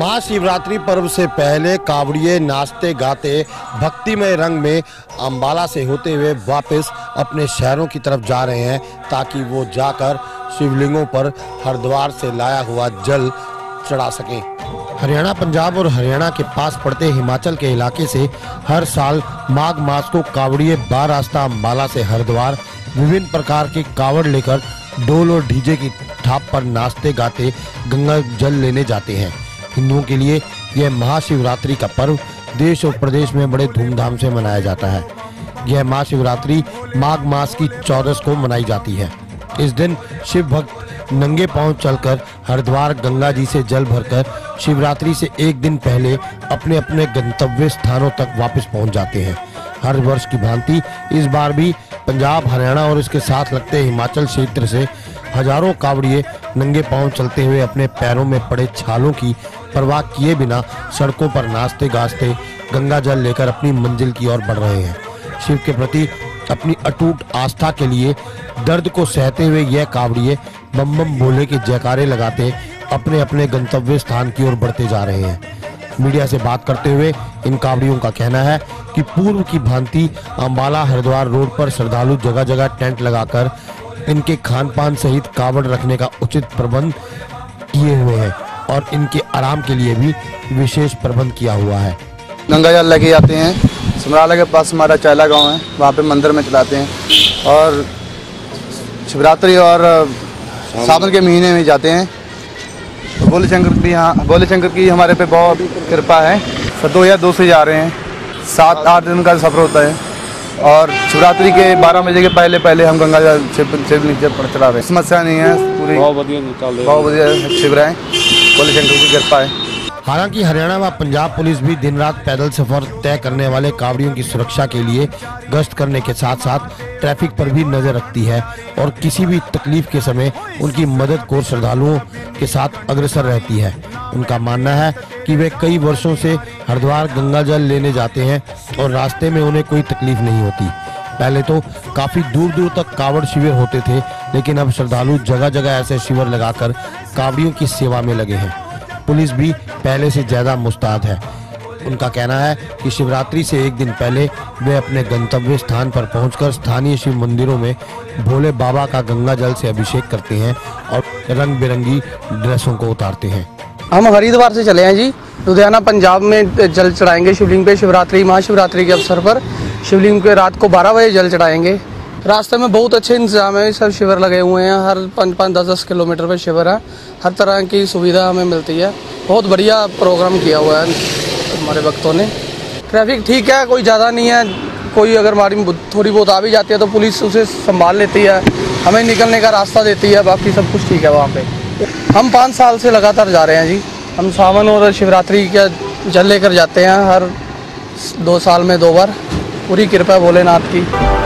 महाशिवरात्रि पर्व से पहले कावड़िए नाचते गाते भक्तिमय रंग में अंबाला से होते हुए वापस अपने शहरों की तरफ जा रहे हैं ताकि वो जाकर शिवलिंगों पर हरिद्वार से लाया हुआ जल चढ़ा सकें। हरियाणा, पंजाब और हरियाणा के पास पड़ते हिमाचल के इलाके से हर साल माघ मास को कावड़िए बारास्ता अंबाला से हरिद्वार विभिन्न प्रकार के कावड़ लेकर ढोल और डीजे की थाप पर नाचते गाते गंगा जल लेने जाते हैं। हिंदुओं के लिए यह महाशिवरात्रि का पर्व देश और प्रदेश में बड़े धूमधाम से मनाया जाता है। यह महाशिवरात्रि माघ मास की 14 को मनाई जाती है। इस दिन शिव भक्त नंगे पांव चलकर हरिद्वार गंगा जी से जल भरकर शिवरात्रि से एक दिन पहले अपने अपने गंतव्य स्थानों तक वापस पहुंच जाते हैं। हर वर्ष की भांति इस बार भी पंजाब, हरियाणा और इसके साथ लगते हिमाचल क्षेत्र से हजारों कावड़िए नंगे पांव चलते हुए अपने पैरों में पड़े छालों की परवाह किए बिना सड़कों पर नाचते गाजते गंगा जल लेकर अपनी मंजिल की ओर बढ़ रहे हैं। शिव के प्रति अपनी अटूट आस्था के लिए दर्द को सहते हुए यह कावड़िए बम बम भोले के जयकारे लगाते अपने अपने गंतव्य स्थान की ओर बढ़ते जा रहे हैं। मीडिया से बात करते हुए इन कावड़ियों का कहना है कि पूर्व की भांति अंबाला हरिद्वार रोड पर श्रद्धालु जगह जगह टेंट लगाकर इनके खान पान सहित कावड़ रखने का उचित प्रबंध किए हुए हैं और इनके आराम के लिए भी विशेष प्रबंध किया हुआ है। गंगा जल लेके जाते हैं। समराला के पास हमारा चैला गांव है, वहाँ पे मंदिर में चलाते हैं और शिवरात्रि और सावन के महीने में जाते हैं। तो भोले शंकर की हमारे पे बहुत कृपा है। 2002 से जा रहे हैं। 7-8 दिन का सफर होता है और शिवरात्रि के 12 बजे के पहले हम गंगा जल नीचे पर चला रहे हैं। समस्या नहीं है, पूरी बहुत बढ़िया शिविर है, भोले शंकर की कृपा है। हालांकि हरियाणा व पंजाब पुलिस भी दिन रात पैदल सफर तय करने वाले कावड़ियों की सुरक्षा के लिए गश्त करने के साथ साथ ट्रैफिक पर भी नजर रखती है और किसी भी तकलीफ के समय उनकी मदद को श्रद्धालुओं के साथ अग्रसर रहती है। उनका मानना है कि वे कई वर्षों से हरिद्वार गंगा जल लेने जाते हैं और रास्ते में उन्हें कोई तकलीफ नहीं होती। पहले तो काफी दूर दूर तक कावड़ शिविर होते थे, लेकिन अब श्रद्धालु जगह जगह ऐसे शिविर लगाकर कावड़ियों की सेवा में लगे हैं। पुलिस भी पहले से ज्यादा मुस्तैद है। उनका कहना है कि शिवरात्रि से एक दिन पहले वे अपने गंतव्य स्थान पर पहुंचकर स्थानीय शिव मंदिरों में भोले बाबा का गंगा जल से अभिषेक करते हैं और रंग बिरंगी ड्रेसों को उतारते हैं। हम हरिद्वार से चले हैं जी, लुधियाना पंजाब में जल चढ़ाएंगे शिवलिंग पे। शिवरात्रि महाशिवरात्रि के अवसर पर शिवलिंग पे रात को 12 बजे जल चढ़ाएंगे। रास्ते में बहुत अच्छे इंतजाम है, सब शिविर लगे हुए हैं। हर 5-10 किलोमीटर पे शिविर है, हर तरह की सुविधा हमें मिलती है। बहुत बढ़िया प्रोग्राम किया हुआ है हमारे भक्तों ने। ट्रैफिक ठीक है, कोई ज़्यादा नहीं है। कोई अगर हमारी थोड़ी बहुत आ भी जाती है तो पुलिस उसे संभाल लेती है, हमें निकलने का रास्ता देती है। बाकी सब कुछ ठीक है वहाँ पे। हम 5 साल से लगातार जा रहे हैं जी। हम सावन और शिवरात्रि का जल लेकर जाते हैं हर 2 साल में 2 बार। पूरी कृपा भोलेनाथ की।